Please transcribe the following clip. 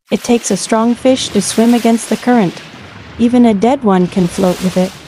It takes a strong fish to swim against the current. Even a dead one can float with it.